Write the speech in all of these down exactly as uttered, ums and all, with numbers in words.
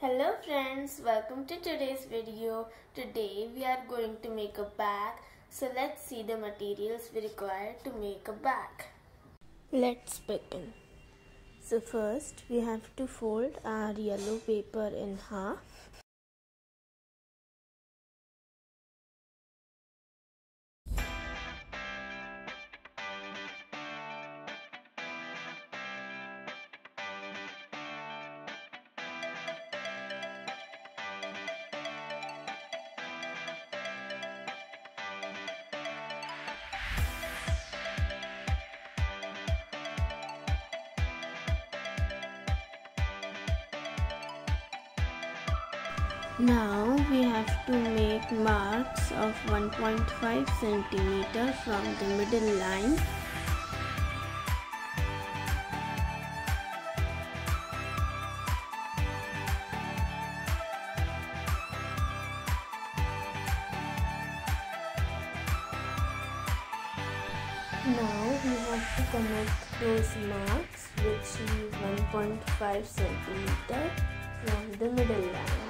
Hello friends, welcome to today's video. Today we are going to make a bag. So let's see the materials we require to make a bag. Let's begin. So first we have to fold our yellow paper in half. Now we have to make marks of one point five centimeter from the middle line. Now we have to connect those marks which is one point five centimeter from the middle line.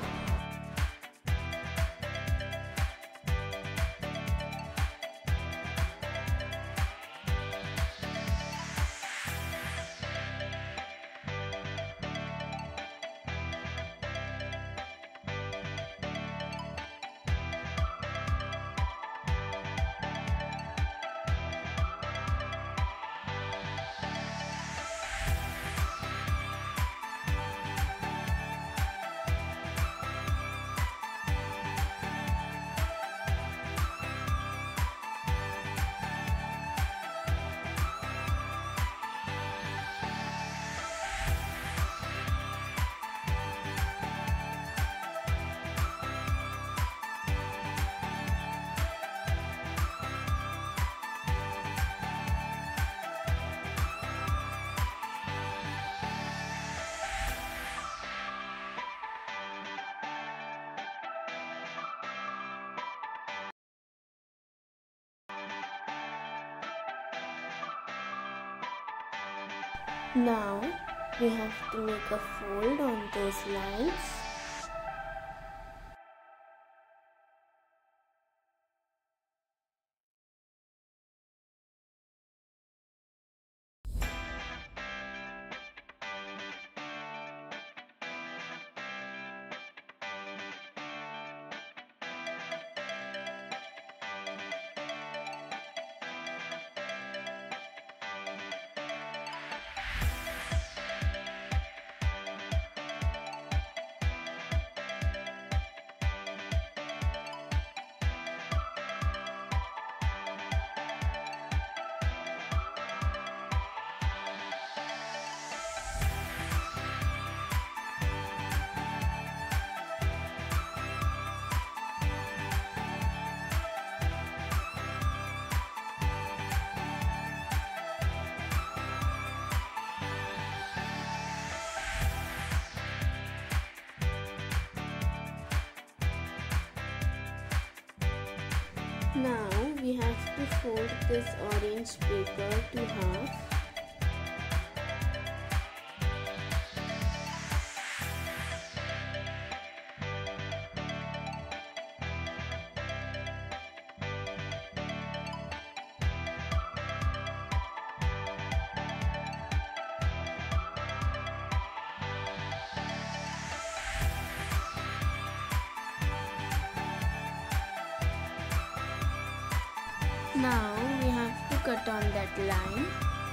Now we have to make a fold on those lines. Now we have to fold this orange paper to half. Now we have to cut on that line.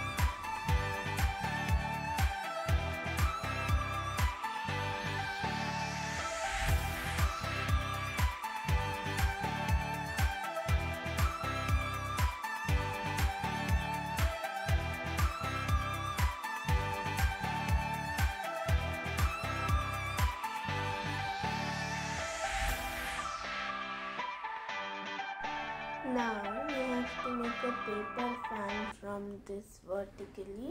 Now we have to make a paper fan from this vertically.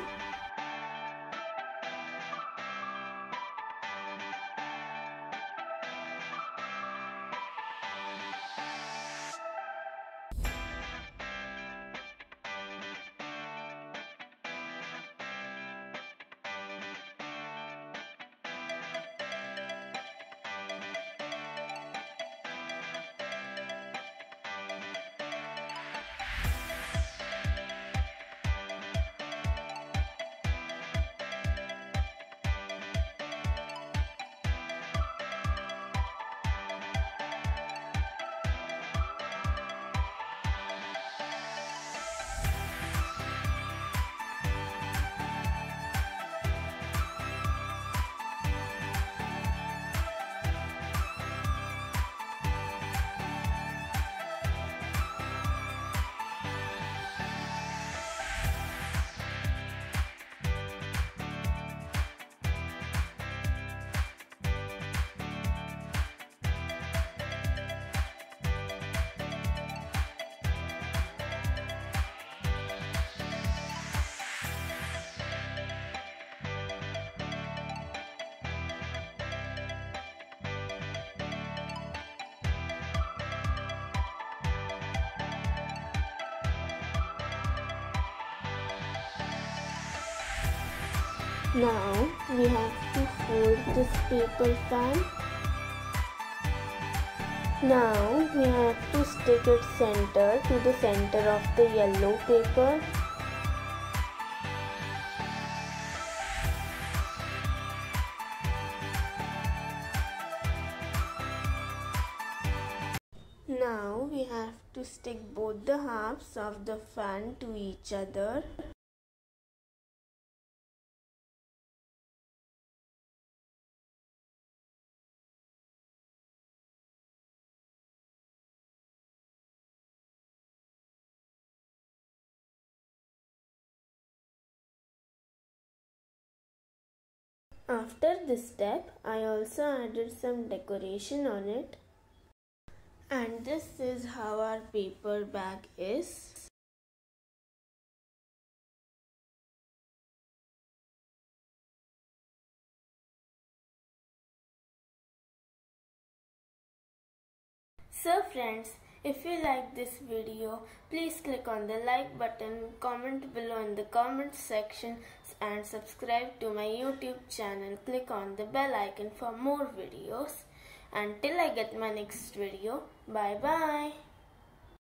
Now we have to fold this paper fan. Now we have to stick its center to the center of the yellow paper. Now we have to stick both the halves of the fan to each other. After this step, I also added some decoration on it. And this is how our paper bag is. So friends, if you like this video, please click on the like button, comment below in the comment section and subscribe to my YouTube channel. Click on the bell icon for more videos. Until I get my next video, bye bye.